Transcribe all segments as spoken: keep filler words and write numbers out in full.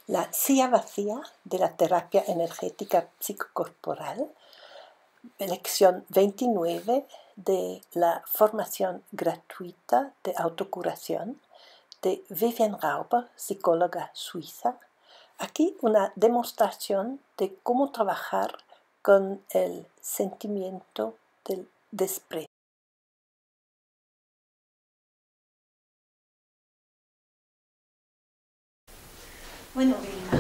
La silla vacía de la terapia energética psicocorporal, lección veintinueve de la formación gratuita de autocuración de Vivian Rauber, psicóloga suiza. Aquí una demostración de cómo trabajar con el sentimiento del desprecio. Bueno, Vilma,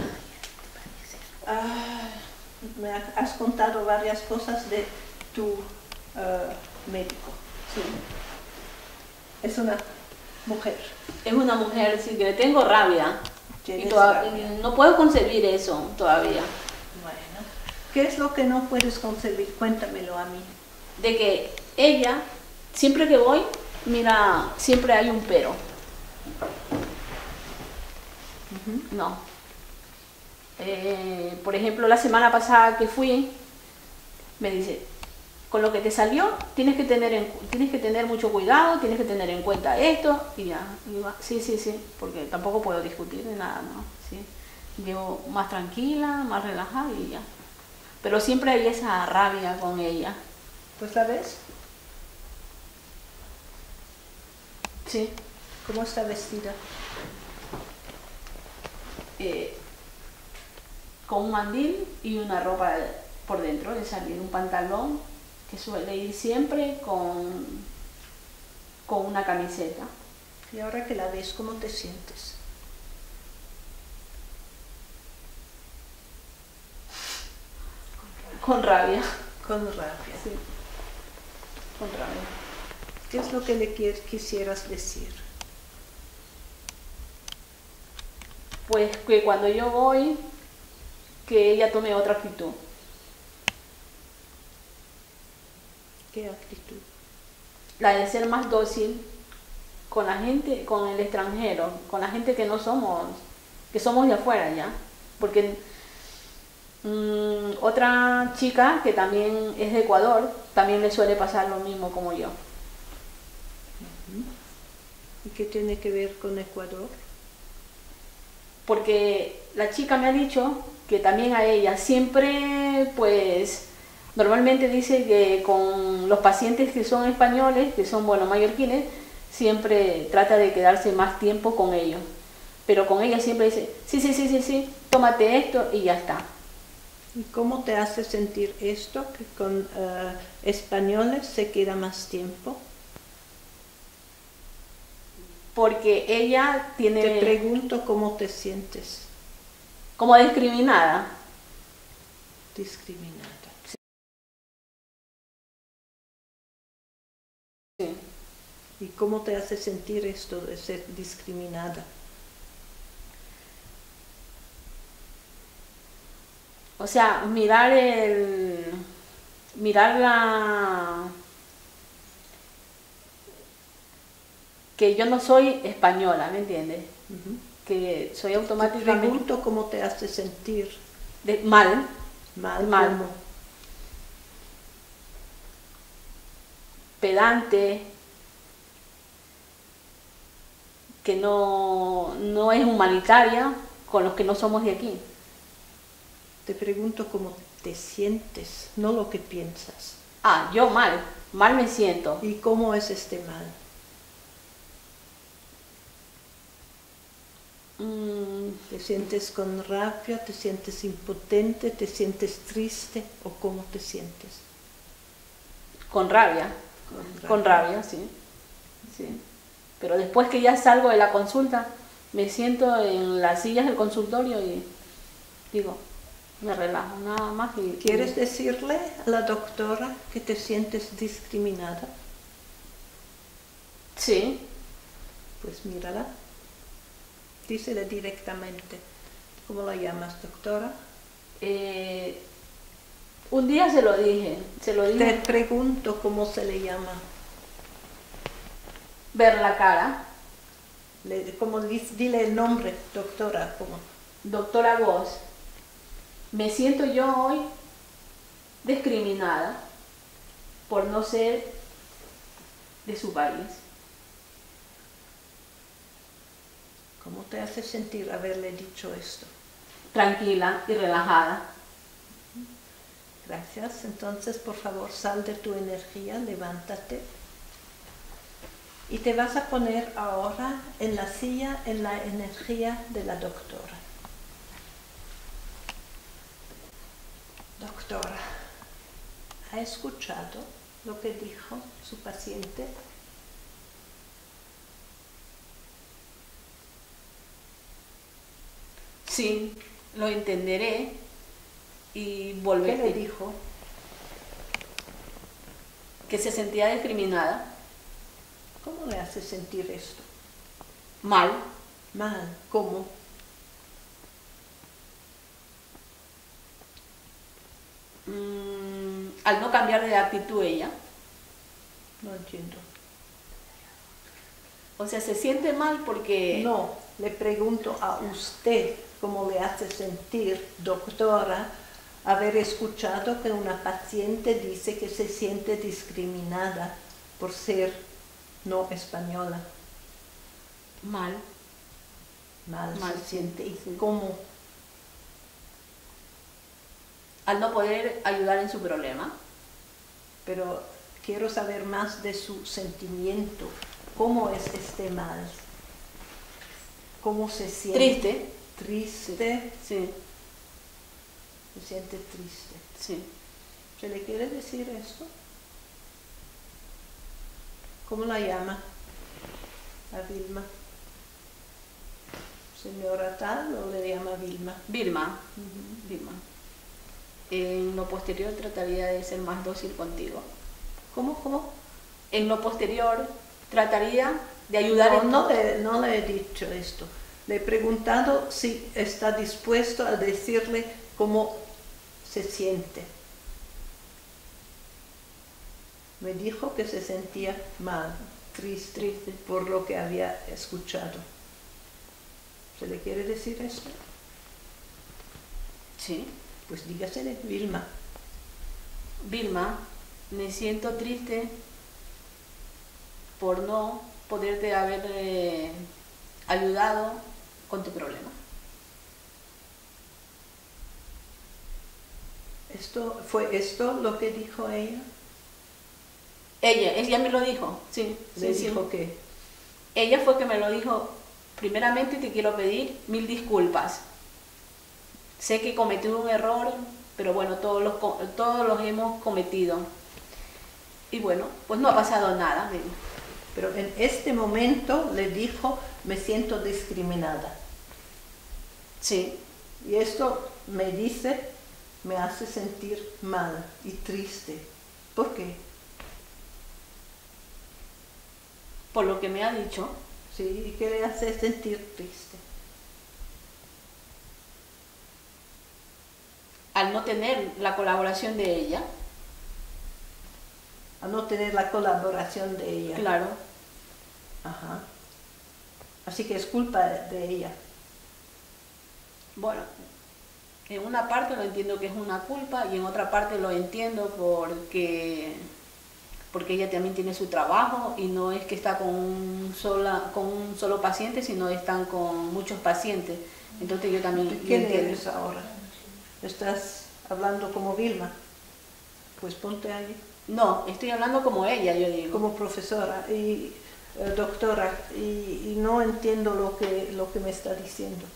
ah, me has contado varias cosas de tu uh, médico. Sí. Es una mujer. Es una mujer, sí, que le tengo rabia. Y rabia. No puedo concebir eso todavía. Bueno, ¿qué es lo que no puedes concebir? Cuéntamelo a mí. De que ella, siempre que voy, mira, siempre hay un pero. Uh-huh. No. Eh, por ejemplo, la semana pasada que fui, me dice, con lo que te salió, tienes que tener en, tienes que tener mucho cuidado, tienes que tener en cuenta esto, y ya, y va, sí, sí, sí, porque tampoco puedo discutir de nada, ¿no? Sí. Llevo más tranquila, más relajada y ya. Pero siempre hay esa rabia con ella. Pues la ves. Sí. ¿Cómo está vestida? Eh, con un mandil y una ropa por dentro de salir, un pantalón que suele ir siempre con, con una camiseta. Y ahora que la ves, ¿cómo te sientes? Con rabia. Con rabia. Sí. Con rabia. ¿Qué es lo que le quisieras decir? Pues que cuando yo voy, que ella tome otra actitud. ¿Qué actitud? La de ser más dócil con la gente, con el extranjero, con la gente que no somos, que somos de afuera ya. Porque mmm, otra chica que también es de Ecuador, también le suele pasar lo mismo como yo. ¿Y qué tiene que ver con Ecuador? Porque la chica me ha dicho que también a ella siempre, pues, normalmente dice que con los pacientes que son españoles, que son, bueno, mallorquines, siempre trata de quedarse más tiempo con ellos. Pero con ella siempre dice, sí, sí, sí, sí, sí, tómate esto y ya está. ¿Y cómo te hace sentir esto, que con uh, españoles se queda más tiempo? Porque ella tiene... Te pregunto cómo te sientes. Como discriminada. Discriminada. Sí. ¿Y cómo te hace sentir esto de ser discriminada? O sea, mirar el... Mirar la... que yo no soy española, ¿me entiendes? Uh-huh. Que soy automáticamente... Te pregunto cómo te hace sentir. De, mal. Mal. Mal. ¿Cómo? Pedante. Que no, no es humanitaria con los que no somos de aquí. Te pregunto cómo te sientes, no lo que piensas. Ah, yo mal. Mal me siento. ¿Y cómo es este mal? ¿Te sientes con rabia? ¿Te sientes impotente? ¿Te sientes triste? ¿O cómo te sientes? Con rabia. Con rabia, con rabia sí. sí. Pero después que ya salgo de la consulta, me siento en las sillas del consultorio y digo, me relajo nada más. Y, ¿Quieres y... decirle a la doctora que te sientes discriminada? Sí. Pues mírala. Dísele directamente. ¿Cómo la llamas, doctora? Eh, un día se lo dije, se lo dije. Te pregunto cómo se le llama. Ver la cara. Le, como, dile el nombre, doctora. ¿Cómo? Doctora Voz. Me siento yo hoy discriminada por no ser de su país. ¿Cómo te hace sentir haberle dicho esto? tranquila y relajada. Gracias. Entonces, por favor, sal de tu energía, levántate. Y te vas a poner ahora en la silla, en la energía de la doctora. Doctora, ¿ha escuchado lo que dijo su paciente? Sí, lo entenderé y ¿Qué volveré. le dijo? Que se sentía discriminada. ¿Cómo le hace sentir esto? Mal. Mal. ¿Cómo? Mm, al no cambiar de actitud ella. No entiendo. O sea, se siente mal porque... No, le pregunto a usted cómo le hace sentir, doctora, haber escuchado que una paciente dice que se siente discriminada por ser no española. Mal. Mal, Mal, se siente. ¿Y sí. cómo? Al no poder ayudar en su problema. Pero quiero saber más de su sentimiento. ¿Cómo es este mal? ¿Cómo se siente? Triste. Triste. Sí, Se siente triste. sí. ¿Se le quiere decir esto? ¿Cómo la llama? A Vilma. ¿Señora tal o le llama Vilma? Vilma. Uh-huh. Vilma. En lo posterior trataría de ser más dócil contigo. ¿Cómo? ¿Cómo? En lo posterior trataría de ayudar No, en no, le, no le he dicho esto. Le he preguntado si está dispuesto a decirle cómo se siente. Me dijo que se sentía mal, triste, Triste. por lo que había escuchado. ¿Se le quiere decir esto? Sí. Pues dígasele, Vilma. Vilma, me siento triste por no poderte haber eh, ayudado con tu problema. Esto, ¿fue esto lo que dijo ella? Ella, ella me lo dijo, sí. Le sí, dijo sí. que Ella fue que me lo dijo. Primeramente te quiero pedir mil disculpas. Sé que cometí un error, pero bueno, todos los, todos los hemos cometido. Y bueno, pues no ha pasado nada. pero en este momento le dijo, me siento discriminada. Sí. Y esto me dice, me hace sentir mal y triste. ¿Por qué? Por lo que me ha dicho. Sí, ¿y qué le hace sentir triste? Al no tener la colaboración de ella. A no tener la colaboración de ella. Claro. Ajá. Así que es culpa de ella. Bueno, en una parte lo entiendo que es una culpa y en otra parte lo entiendo porque, porque ella también tiene su trabajo y no es que está con un, sola, con un solo paciente, sino están con muchos pacientes. Entonces yo también ¿De quién entiendo. eres ahora? ¿Estás hablando como Vilma? Pues ponte ahí. No, estoy hablando como ella, yo digo. Como profesora y eh, doctora y, y no entiendo lo que, lo que me está diciendo.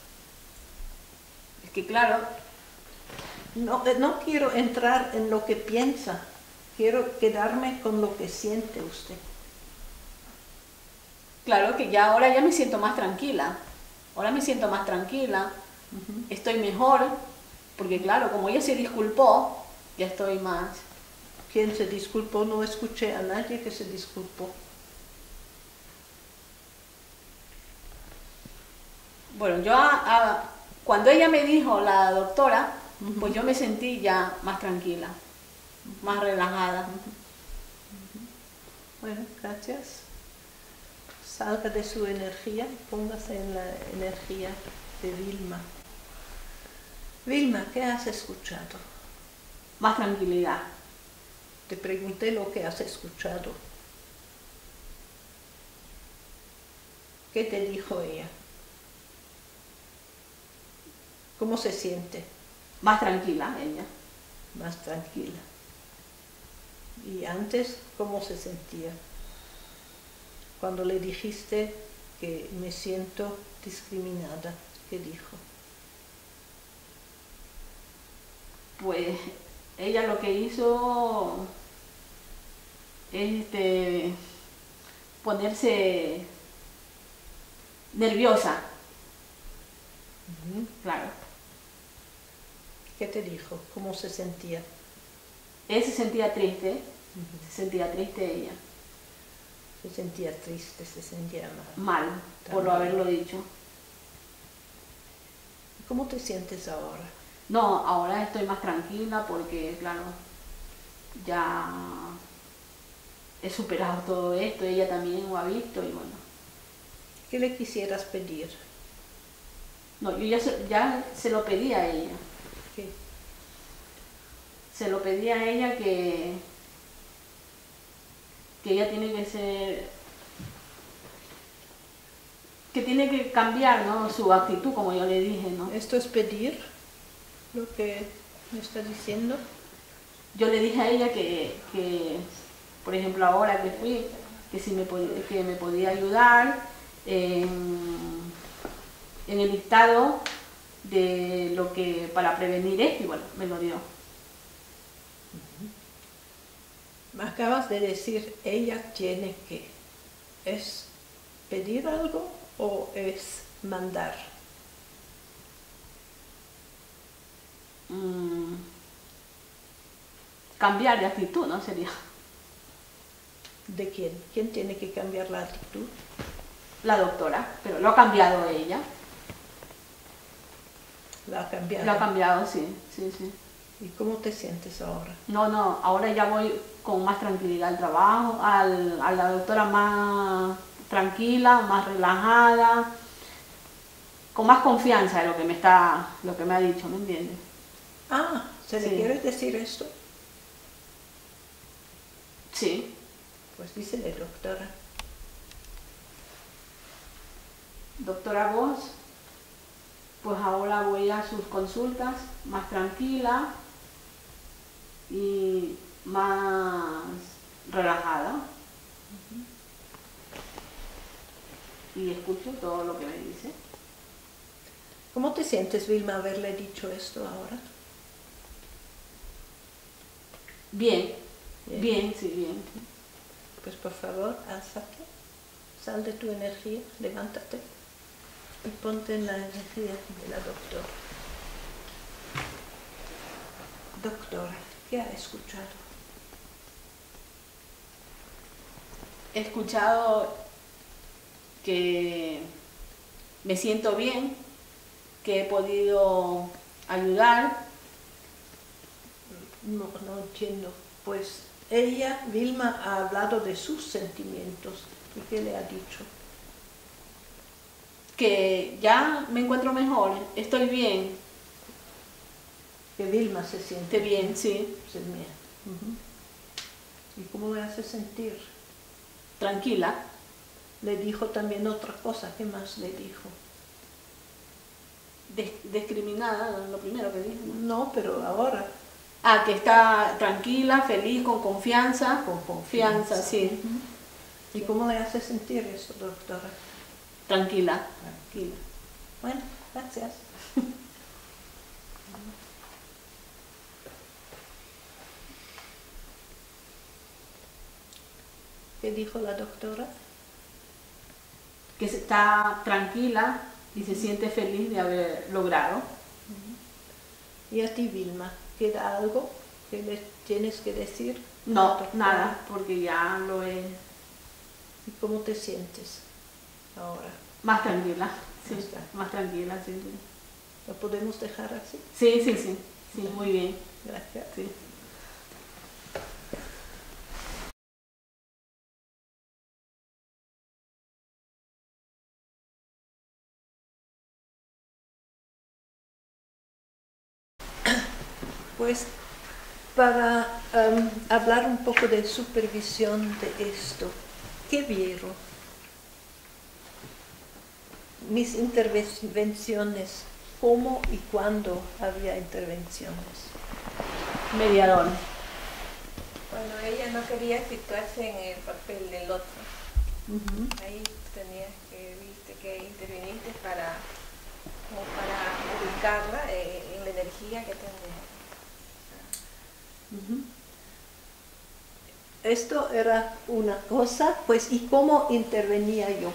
Es que claro, No, eh, no quiero entrar en lo que piensa, quiero quedarme con lo que siente usted. claro que ya ahora ya me siento más tranquila. Ahora me siento más tranquila, Uh-huh. estoy mejor, porque claro, como ella se disculpó, ya estoy más... ¿Quién se disculpó? No escuché a nadie que se disculpó. Bueno, yo a- a- cuando ella me dijo, la doctora, Ujú. pues yo me sentí ya más tranquila, más relajada. Bueno, gracias. Salga de su energía, póngase en la energía de Vilma. Vilma, ¿qué has escuchado? Más tranquilidad. Te pregunté lo que has escuchado. ¿Qué te dijo ella? ¿Cómo se siente? Más tranquila ella. Más tranquila. ¿Y antes cómo se sentía? Cuando le dijiste que me siento discriminada, ¿qué dijo? Pues ella lo que hizo es este, ponerse nerviosa. Uh-huh. Claro. ¿Qué te dijo? ¿Cómo se sentía? Él se sentía triste, Uh-huh. se sentía triste ella. Se sentía triste, se sentía mal. Mal, por lo haberlo dicho. ¿Cómo te sientes ahora? No, ahora estoy más tranquila porque, claro, ya he superado todo esto, ella también lo ha visto y bueno. ¿Qué le quisieras pedir? No, yo ya se, ya se lo pedí a ella. ¿Qué? Se lo pedí a ella que, que ella tiene que ser, que tiene que cambiar, ¿no?, su actitud, como yo le dije, ¿no? ¿Esto es pedir lo que me está diciendo? Yo le dije a ella que, que por ejemplo, ahora que fui, que si me, pod- que me podía ayudar en, en el listado de lo que para prevenir esto, y bueno, me lo dio. Me acabas de decir, ella tiene que. ¿Es pedir algo o es mandar? Mm, cambiar de actitud, ¿no? Sería. ¿De quién? ¿Quién tiene que cambiar la actitud? La doctora, pero lo ha cambiado ella. La ha cambiado. Lo ha cambiado, sí, sí, sí. ¿Y cómo te sientes ahora? No, no, ahora ya voy con más tranquilidad al trabajo, al, a la doctora más tranquila, más relajada, con más confianza de lo que me está, lo que me ha dicho, ¿me entiendes? Ah, ¿se le Sí. quieres decir esto? Sí. Pues dísele, doctora. Doctora Vos, pues ahora voy a sus consultas más tranquila y más relajada. Y escucho todo lo que me dice. ¿Cómo te sientes, Vilma, haberle dicho esto ahora? Bien, Bien. bien, sí, bien. Pues por favor, álzate, sal de tu energía, levántate y ponte en la energía de la doctora. Doctora, ¿qué ha escuchado? He escuchado que me siento bien, que he podido ayudar. No, no entiendo. Pues ella, Vilma, ha hablado de sus sentimientos. ¿Y qué le ha dicho? Que ya me encuentro mejor, estoy bien, Que Vilma se siente estoy bien, sí, Se me- Ujú. ¿Y cómo le hace sentir? tranquila. Le dijo también otra cosa. ¿Qué más le dijo? Des- discriminada, lo primero que dijo, ¿no? No, pero ahora. Ah, que está tranquila, feliz, con confianza. Con Confianza, sí. ¿Y cómo le hace sentir eso, doctora? Tranquila. Tranquila. Bueno, gracias. ¿Qué dijo la doctora? Que se- está tranquila y se siente feliz de haber logrado. ¿Y a ti, Vilma? ¿Queda algo que le tienes que decir? a la No, doctora? nada, porque ya lo he ¿Y cómo te sientes ahora? más tranquila. Sí, Más tranquila. más tranquila, sí, sí. ¿Lo podemos dejar así? Sí, sí, sí, sí, muy bien. Gracias. Sí. Pues para em, hablar un poco de supervisión de esto, ¿qué vieron? Mis intervenciones cómo y cuándo había intervenciones. Mediador. Cuando ella no quería situarse en el papel del otro, Ujú. ahí tenías que, viste, que interviniste para, como para ubicarla eh, en la energía que tenía. Ujú. Esto era una cosa, pues, ¿y cómo intervenía yo?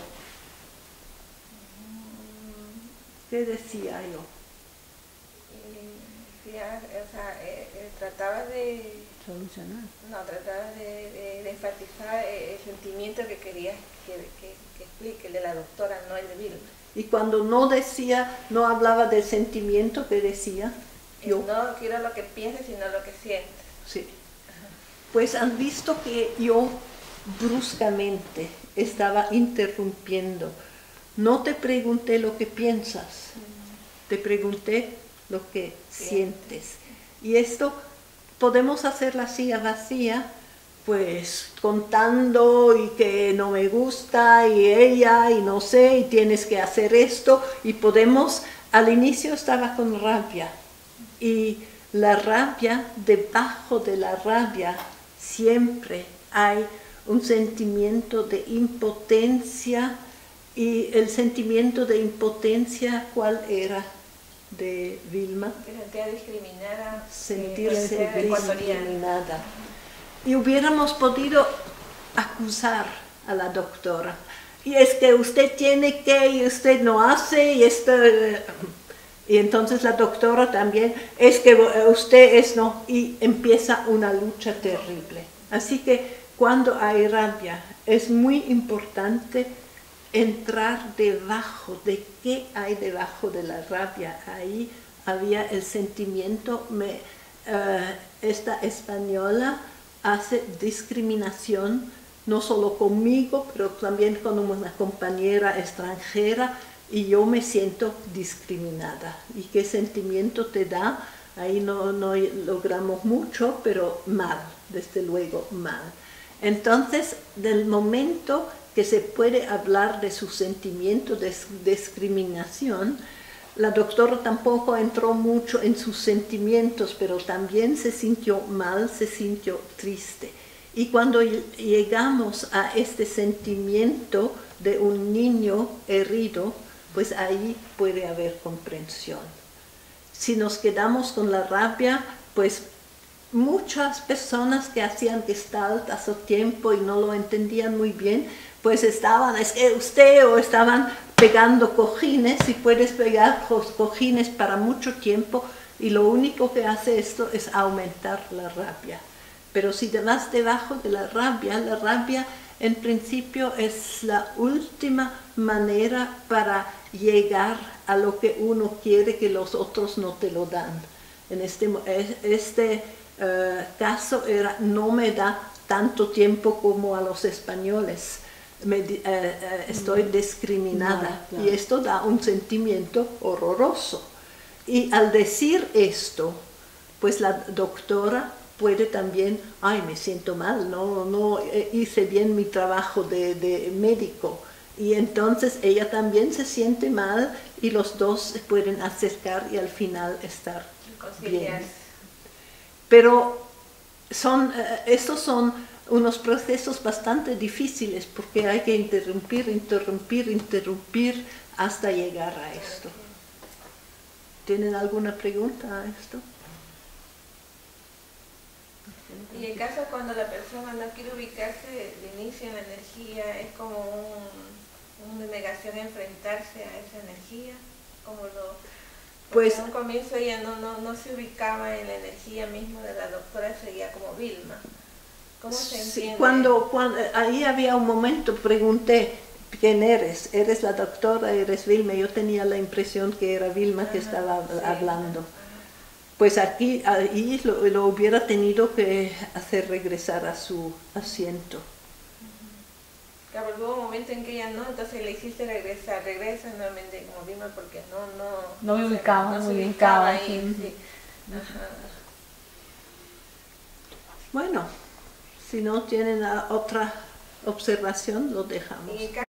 ¿Qué decía yo? Y, ya, o sea, eh, eh, trataba de, Solucionar. no, trataba de, de, de enfatizar eh, el sentimiento que querías que, que, que explique, el de la doctora, no el de Vilma. Y cuando no decía, no hablaba del sentimiento que decía yo. No quiero lo que pienses, sino lo que sientes. Sí. Pues han visto que yo bruscamente estaba interrumpiendo. No te pregunté lo que piensas, te pregunté lo que sientes. Y esto podemos hacer la silla vacía, pues contando y que no me gusta y ella y no sé y tienes que hacer esto y podemos, al inicio estaba con rabia y la rabia, debajo de la rabia siempre hay un sentimiento de impotencia. Y el sentimiento de impotencia, ¿cuál era de Vilma? Que sentía discriminada, Sentirse eh, ecuatoriana. discriminada. Y hubiéramos podido acusar a la doctora. Y es que usted tiene que, y usted no hace, y esto... Y entonces la doctora también, es que usted es no, y empieza una lucha terrible. Así que cuando hay rabia, es muy importante entrar debajo de qué hay debajo de la rabia. Ahí había el sentimiento, me, uh, esta española hace discriminación, no solo conmigo, pero también con una compañera extranjera, y yo me siento discriminada. ¿Y qué sentimiento te da? Ahí no, no logramos mucho, pero mal, desde luego mal. Entonces, del momento que se puede hablar de su sentimiento de discriminación, la doctora tampoco entró mucho en sus sentimientos, pero también se sintió mal, se sintió triste. Y cuando llegamos a este sentimiento de un niño herido, pues ahí puede haber comprensión. Si nos quedamos con la rabia, pues muchas personas que hacían Gestalt hace tiempo y no lo entendían muy bien, pues estaban, es que usted, o estaban pegando cojines, y puedes pegar cojines para mucho tiempo, y lo único que hace esto es aumentar la rabia. Pero si te vas debajo de la rabia, la rabia en principio es la última manera para llegar a lo que uno quiere que los otros no te lo dan. En este, este uh, caso era, no me da tanto tiempo como a los españoles. Me, uh, uh, estoy discriminada, no, claro. Y esto da un sentimiento horroroso. Y al decir esto, pues la doctora puede también, ay, me siento mal, no, no hice bien mi trabajo de, de médico. Y entonces ella también se siente mal y los dos se pueden acercar y al final estar bien. Pero son, uh, estos son unos procesos bastante difíciles porque hay que interrumpir, interrumpir, interrumpir hasta llegar a esto. ¿Tienen alguna pregunta a esto? Y en caso cuando la persona no quiere ubicarse de inicio en la energía, es como un, una negación a enfrentarse a esa energía, como lo... Pues en un comienzo ella no, no, no se ubicaba en la energía misma de la doctora, seguía como Vilma. ¿Cómo se entiende? Sí, cuando, cuando ahí había un momento, pregunté, ¿quién eres? ¿Eres la doctora? ¿Eres Vilma? Yo tenía la impresión que era Vilma Ajá, que estaba sí. hablando. Pues aquí ahí lo, lo hubiera tenido que hacer regresar a su asiento. Claro, hubo un momento en que ella no, entonces le hiciste regresar, regresa nuevamente como Vilma porque no, no... No me ubicaba, no, no me ubicaba ahí, aquí. Sí. Ajá. Bueno, si no tienen otra observación, lo dejamos.